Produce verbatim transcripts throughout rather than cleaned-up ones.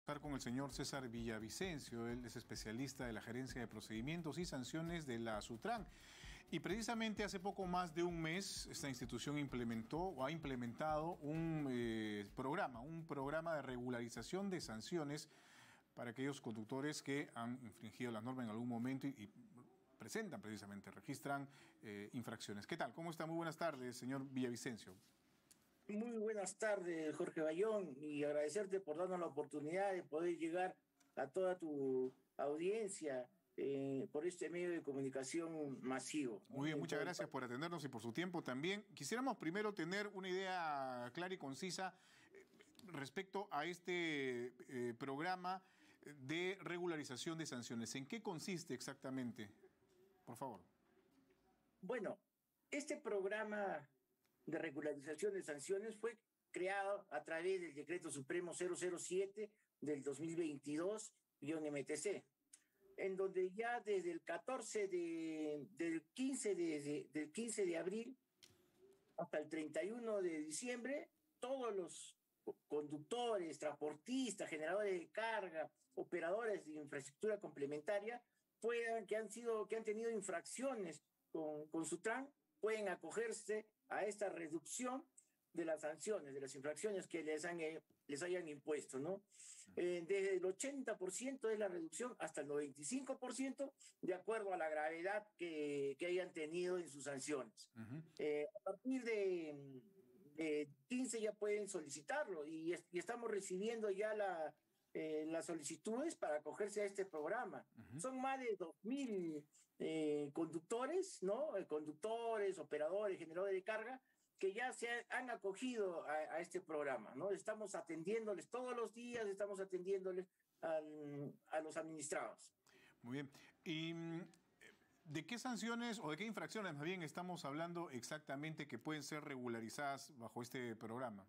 Estar con el señor César Villavicencio, él es especialista de la Gerencia de Procedimientos y Sanciones de la Sutran. Y precisamente hace poco más de un mes esta institución implementó o ha implementado un eh, programa, un programa de regularización de sanciones para aquellos conductores que han infringido la norma en algún momento y, y presentan precisamente, registran eh, infracciones. ¿Qué tal? ¿Cómo está? Muy buenas tardes, señor Villavicencio. Muy buenas tardes, Jorge Bayón, y agradecerte por darnos la oportunidad de poder llegar a toda tu audiencia eh, por este medio de comunicación masivo. Muy bien, muchas gracias por atendernos y por su tiempo también. Quisiéramos primero tener una idea clara y concisa eh, respecto a este eh, programa de regularización de sanciones. ¿En qué consiste exactamente? Por favor. Bueno, este programa de regularización de sanciones fue creado a través del Decreto Supremo cero cero siete del dos mil veintidós M T C, en donde ya desde el catorce de, del, quince de, de, del quince de abril hasta el treinta y uno de diciembre, todos los conductores, transportistas, generadores de carga, operadores de infraestructura complementaria, puedan, que han sido, que han tenido infracciones con, con Sutran, pueden acogerse a esta reducción de las sanciones, de las infracciones que les, han, eh, les hayan impuesto, ¿no? Eh, desde el ochenta por ciento de la reducción hasta el noventa y cinco por ciento, de acuerdo a la gravedad que, que hayan tenido en sus sanciones. Uh-huh. eh, a partir de, de quince ya pueden solicitarlo y, y estamos recibiendo ya la, eh, las solicitudes para acogerse a este programa. Uh-huh. Son más de dos mil eh, conductores, ¿no? Conductores, operadores, generadores de carga, que ya se han acogido a, a este programa, ¿no? Estamos atendiéndoles todos los días, estamos atendiéndoles al, a los administrados. Muy bien. ¿Y de qué sanciones o de qué infracciones más bien estamos hablando exactamente que pueden ser regularizadas bajo este programa?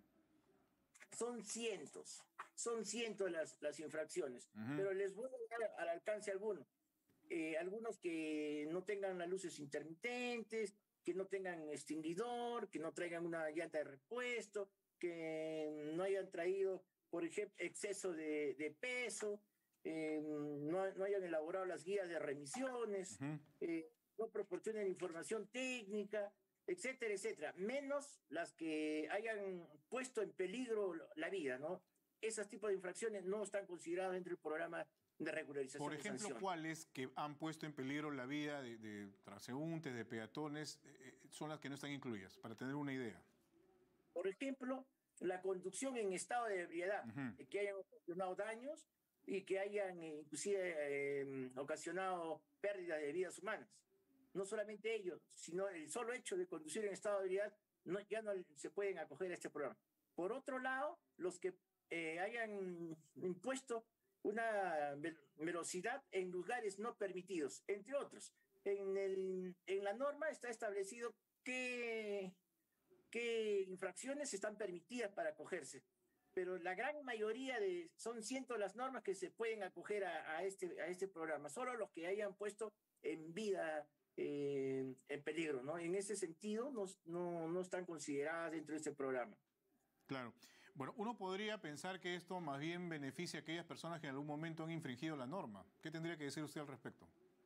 Son cientos, son cientos las, las infracciones, uh-huh. pero les voy a dar al alcance algunos. Eh, algunos que no tengan las luces intermitentes, que no tengan extinguidor, que no traigan una llanta de repuesto, que no hayan traído, por ejemplo, exceso de, de peso, eh, no, no hayan elaborado las guías de remisiones, uh-huh. eh, no proporcionen información técnica, etcétera, etcétera, menos las que hayan puesto en peligro la vida, ¿no? Esos tipos de infracciones no están considerados dentro del programa de regularización. Por ejemplo, de ¿cuáles que han puesto en peligro la vida de, de transeúntes, de peatones, eh, son las que no están incluidas, para tener una idea? Por ejemplo, la conducción en estado de ebriedad, uh-huh. que hayan ocasionado daños y que hayan eh, inclusive eh, ocasionado pérdidas de vidas humanas. No solamente ellos, sino el solo hecho de conducir en estado de ebriedad no, ya no se pueden acoger a este programa. Por otro lado, los que eh, hayan impuesto una velocidad en lugares no permitidos, entre otros. En, el, en la norma está establecido qué, qué infracciones están permitidas para acogerse, pero la gran mayoría de, son cientos las normas que se pueden acoger a, a, este, a este programa, solo los que hayan puesto en vida eh, en peligro, ¿no? En ese sentido no, no, no están consideradas dentro de este programa. Claro. Bueno, uno podría pensar que esto más bien beneficia a aquellas personas que en algún momento han infringido la norma. ¿Qué tendría que decir usted al respecto?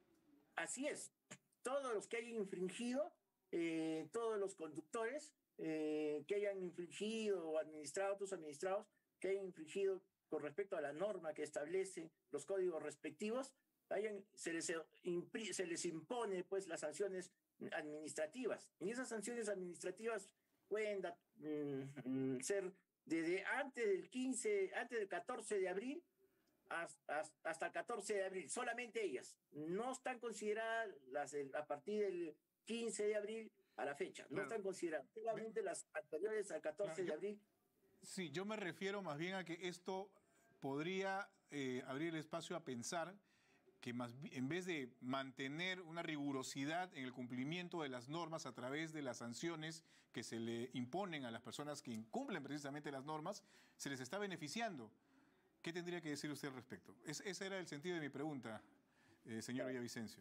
Así es. Todos los que hayan infringido, eh, todos los conductores eh, que hayan infringido o administrado, otros administrados que hayan infringido con respecto a la norma que establece los códigos respectivos, hayan, se, les, se les impone pues las sanciones administrativas. Y esas sanciones administrativas pueden da, mm, ser desde antes del quince, antes del catorce de abril hasta, hasta el catorce de abril, solamente ellas. No están consideradas las a partir del quince de abril a la fecha, no claro. están consideradas, solamente Me... las anteriores al catorce claro, yo... de abril. Sí, yo me refiero más bien a que esto podría eh, abrir el espacio a pensar que más, en vez de mantener una rigurosidad en el cumplimiento de las normas a través de las sanciones que se le imponen a las personas que incumplen precisamente las normas, se les está beneficiando. ¿Qué tendría que decir usted al respecto? Es, ese era el sentido de mi pregunta, eh, señor Villavicencio.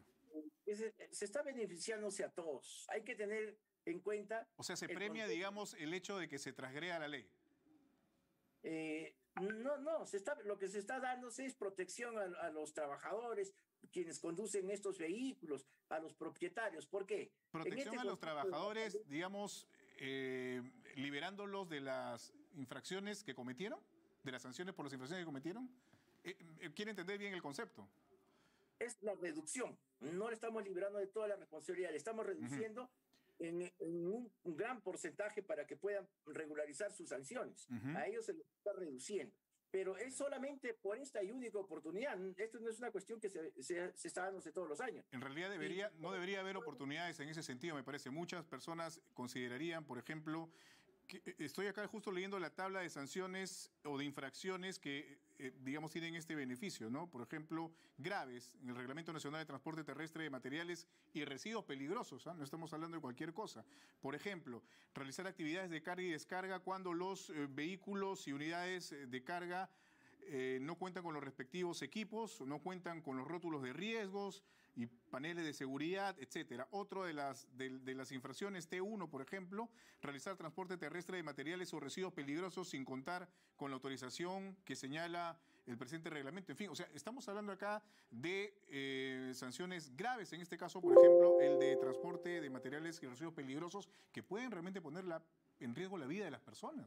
Se está beneficiándose a todos. Hay que tener en cuenta... O sea, se premia, digamos, el hecho de que se transgreda la ley. Eh, No, no, se está, lo que se está dándose es protección a, a los trabajadores, quienes conducen estos vehículos, a los propietarios. ¿Por qué? En Protección este a los contexto de la trabajadores, pandemia, digamos, eh, liberándolos de las infracciones que cometieron, de las sanciones por las infracciones que cometieron. Eh, eh, ¿Quiere entender bien el concepto? es la reducción. No le estamos librando de toda la responsabilidad, le estamos Ujú, reduciendo en, en un, un gran porcentaje para que puedan regularizar sus sanciones. ujú. A ellos se les está reduciendo. Pero es solamente por esta y única oportunidad. Esto no es una cuestión que se, se, se está dándose todos los años. En realidad Y debería, no debería haber oportunidades en ese sentido, me parece. Muchas personas considerarían, por ejemplo, que eh, estoy acá justo leyendo la tabla de sanciones o de infracciones que, eh, digamos, tienen este beneficio, ¿no? Por ejemplo, graves en el Reglamento Nacional de Transporte Terrestre de Materiales y Residuos Peligrosos, ¿ah? No estamos hablando de cualquier cosa. Por ejemplo, realizar actividades de carga y descarga cuando los eh, vehículos y unidades eh, de carga eh, no cuentan con los respectivos equipos, no cuentan con los rótulos de riesgos y paneles de seguridad, etcétera. Otro de las, de, de las infracciones, T uno, por ejemplo, realizar transporte terrestre de materiales o residuos peligrosos sin contar con la autorización que señala el presente reglamento. En fin, o sea, estamos hablando acá de eh, sanciones graves, en este caso, por ejemplo, el de transporte de materiales y residuos peligrosos que pueden realmente poner la, en riesgo la vida de las personas.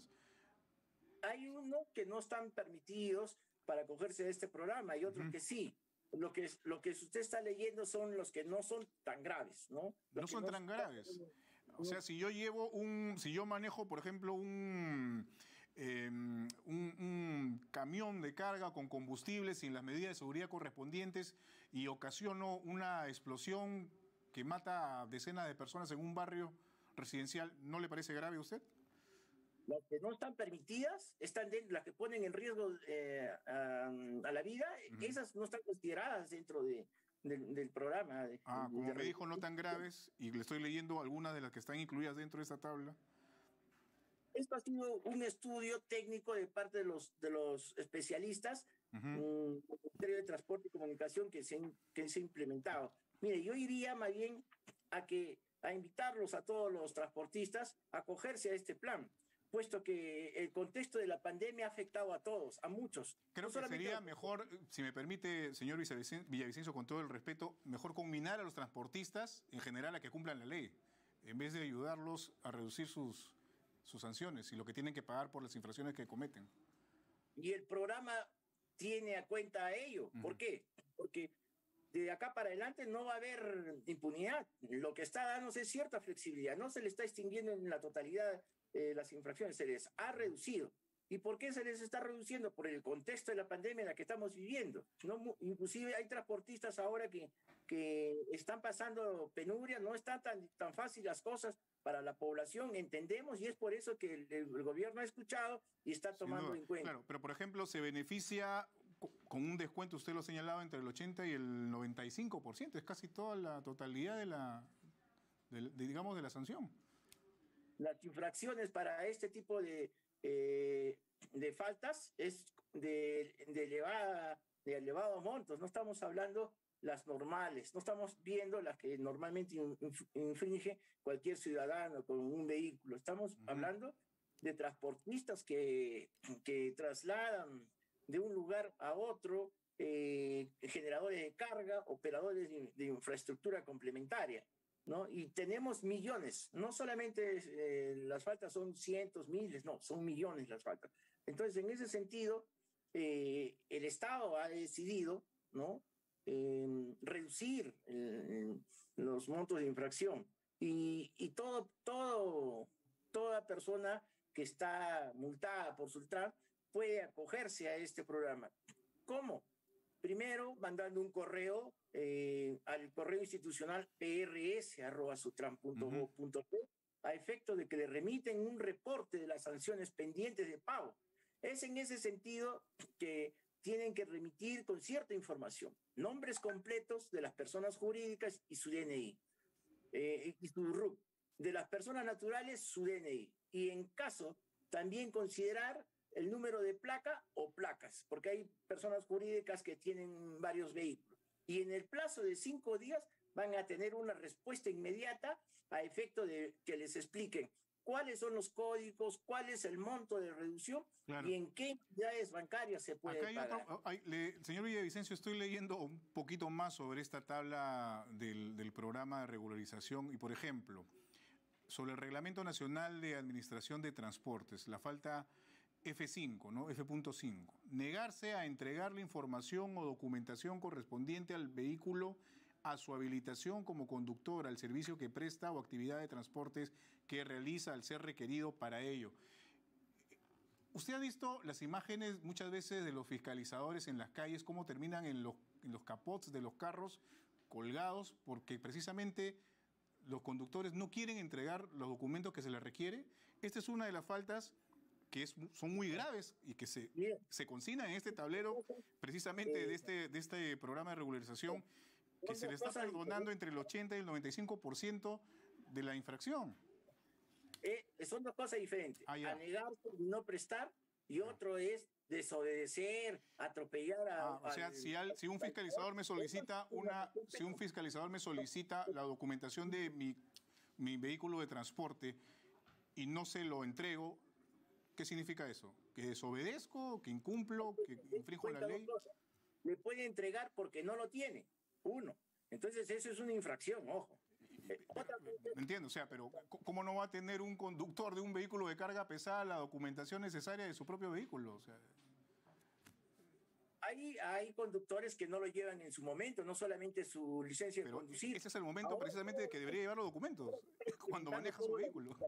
hay unos que no están permitidos para acogerse a este programa y otros Ujú. que sí. Lo que, lo que usted está leyendo son los que no son tan graves, ¿no? Los No que son no tan están, graves. O no, sea, si yo llevo un, si yo manejo, por ejemplo, un, eh, un, un camión de carga con combustible sin las medidas de seguridad correspondientes y ocasiono una explosión que mata a decenas de personas en un barrio residencial, ¿no le parece grave a usted? las que no están permitidas, están de, las que ponen en riesgo eh, a, a, la vida, Ujú. esas no están consideradas dentro de, de, del programa de, Ah, como de me dijo, no regulación. tan graves, y le estoy leyendo algunas de las que están incluidas dentro de esta tabla. Esto ha sido un estudio técnico de parte de los, de los especialistas Ujú. mm, del Ministerio de Transporte y Comunicación que se, que se ha implementado. Mire, yo iría más bien a, que, a invitarlos a todos los transportistas a acogerse a este plan, puesto que el contexto de la pandemia ha afectado a todos, a muchos, no Creo que solamente a sería los mejor, transportistas. si me permite, señor Villavicencio, con todo el respeto, mejor combinar a los transportistas en general a que cumplan la ley, en vez de ayudarlos a reducir sus, sus sanciones y lo que tienen que pagar por las infracciones que cometen. Y el programa tiene a cuenta a ello. Uh ¿Por -huh. qué? Porque de acá para adelante no va a haber impunidad. Lo que está dándose es cierta flexibilidad. No se le está extinguiendo en la totalidad eh, las infracciones, se les ha reducido. ¿Y por qué se les está reduciendo? Por el contexto de la pandemia en la que estamos viviendo. ¿No? Inclusive hay transportistas ahora que, que están pasando penuria, no están tan, tan fáciles las cosas para la población, entendemos, y es por eso que el, el gobierno ha escuchado y está Sin tomando duda, en cuenta. claro, pero por ejemplo, se beneficia con un descuento, usted lo ha señalado, entre el ochenta y el noventa y cinco por ciento, es casi toda la totalidad de la, de, de, digamos, de la sanción. Las infracciones para este tipo de, eh, de faltas es de, de, elevada, de elevado montos, no estamos hablando las normales, no estamos viendo las que normalmente infringe cualquier ciudadano con un vehículo, estamos uh-huh. hablando de transportistas que, que trasladan de un lugar a otro eh, generadores de carga, operadores de, de infraestructura complementaria. ¿No? Y tenemos millones, no solamente eh, las faltas son cientos, miles, no, son millones las faltas. Entonces, en ese sentido, eh, el Estado ha decidido, ¿no? Eh, reducir eh, los montos de infracción y, y todo, todo, toda persona que está multada por Sultran puede acogerse a este programa. ¿Cómo? Primero, mandando un correo eh, al correo institucional p r s arroba sutran punto gov punto pe uh-huh. a efecto de que le remiten un reporte de las sanciones pendientes de pago. Es en ese sentido que tienen que remitir con cierta información, nombres completos de las personas jurídicas y su D N I, eh, y su R U C, de las personas naturales su D N I, y en caso también considerar el número de placa o placas, porque hay personas jurídicas que tienen varios vehículos. Y en el plazo de cinco días van a tener una respuesta inmediata a efecto de que les expliquen cuáles son los códigos, cuál es el monto de reducción claro. y en qué entidades bancarias se puede Acá hay pagar. Otro, hay, le, señor Villavicencio, estoy leyendo un poquito más sobre esta tabla del, del programa de regularización y, por ejemplo, sobre el Reglamento Nacional de Administración de Transportes, la falta F cinco, ¿no? F punto cinco. Negarse a entregar la información o documentación correspondiente al vehículo a su habilitación como conductor, al servicio que presta o actividad de transportes que realiza al ser requerido para ello. Usted ha visto las imágenes muchas veces de los fiscalizadores en las calles, cómo terminan en los, en los capots de los carros colgados, porque precisamente los conductores no quieren entregar los documentos que se les requiere. Esta es una de las faltas que es, son muy graves y que se, se consignan en este tablero precisamente de este, de este programa de regularización, que se le está perdonando entre el ochenta y el noventa y cinco por ciento de la infracción. Eh, son dos cosas diferentes. Ah, a negarse y no prestar, y otro es desobedecer, atropellar a... Ah, o sea, al, si, al, si un fiscalizador me solicita una, si un fiscalizador me solicita la documentación de mi, mi vehículo de transporte y no se lo entrego, ¿qué significa eso? ¿Que desobedezco, que incumplo, que infrinjo la ley? Le puede entregar porque no lo tiene, uno. Entonces eso es una infracción, ojo. Entiendo, o sea, pero ¿cómo no va a tener un conductor de un vehículo de carga pesada la documentación necesaria de su propio vehículo? O sea... Hay, hay conductores que no lo llevan en su momento, no solamente su licencia pero de conducir. Ese es el momento ahora, precisamente de que debería llevar los documentos, cuando maneja su vehículo.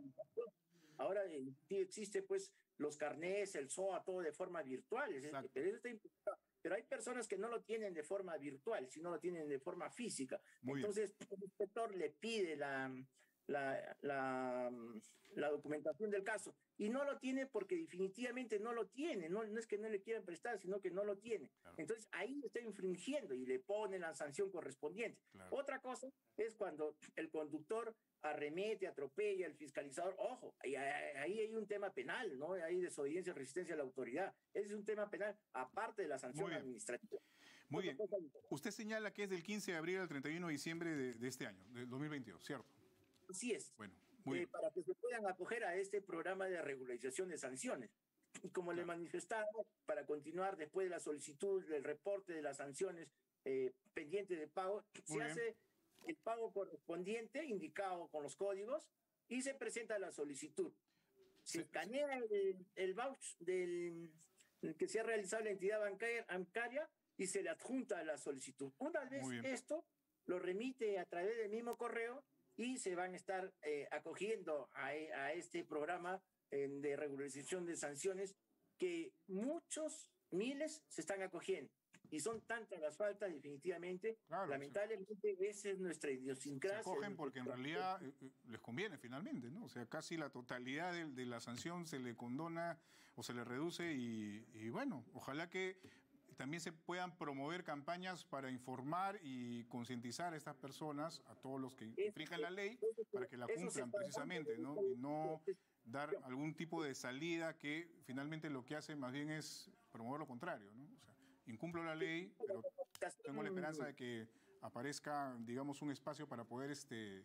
Ahora sí existe pues los carnés, el S O A, todo de forma virtual. Exacto. Pero eso está implicado. Pero hay personas que no lo tienen de forma virtual, sino lo tienen de forma física. Muy Entonces, bien. El inspector le pide la, la, la, la documentación del caso y no lo tiene porque definitivamente no lo tiene. No, no es que no le quieran prestar, sino que no lo tiene. Claro. Entonces, ahí está infringiendo y le pone la sanción correspondiente. Claro. Otra cosa es cuando el conductor arremete, atropella al fiscalizador. Ojo, ahí, ahí hay un tema penal, ¿no? Hay desobediencia, resistencia a la autoridad. Ese es un tema penal, aparte de la sanción Muy administrativa. Muy bien. Usted señala que es del quince de abril al treinta y uno de diciembre de, de este año, del dos mil veintidós, ¿cierto? Así es. Bueno, muy eh, bien. Para que se puedan acoger a este programa de regularización de sanciones. Y como claro. le manifestaba, para continuar después de la solicitud del reporte de las sanciones eh, pendientes de pago, muy se bien. hace el pago correspondiente indicado con los códigos y se presenta la solicitud. Se escanea el, el voucher del el que se ha realizado la entidad bancaria, bancaria y se le adjunta a la solicitud. Una vez esto, lo remite a través del mismo correo y se van a estar eh, acogiendo a, a este programa eh, de regularización de sanciones que muchos, miles, se están acogiendo. Y son tantas las faltas, definitivamente. Claro, lamentablemente, sí. esa es nuestra idiosincrasia. Se cogen porque en realidad eh, les conviene finalmente, ¿no? O sea, casi la totalidad de, de la sanción se le condona o se le reduce y, y bueno, ojalá que también se puedan promover campañas para informar y concientizar a estas personas, a todos los que infringen la ley, para que la cumplan precisamente, ¿no? Y no dar algún tipo de salida que finalmente lo que hace más bien es promover lo contrario, ¿no? O sea, incumplo la ley, pero tengo la esperanza de que aparezca, digamos, un espacio para poder este,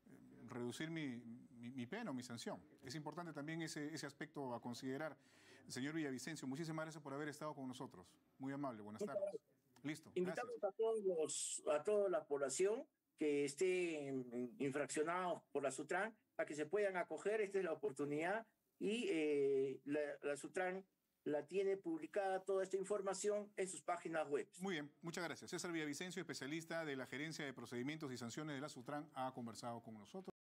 reducir mi, mi, mi pena o mi sanción. Es importante también ese, ese aspecto a considerar. Señor Villavicencio, muchísimas gracias por haber estado con nosotros. Muy amable, buenas tardes. Listo. Invitamos gracias. a todos los, a toda la población que esté infraccionados por la SUTRAN a que se puedan acoger. Esta es la oportunidad y eh, la, la SUTRAN la tiene publicada toda esta información en sus páginas web. Muy bien, muchas gracias. César Villavicencio, especialista de la Gerencia de Procedimientos y Sanciones de la SUTRAN, ha conversado con nosotros.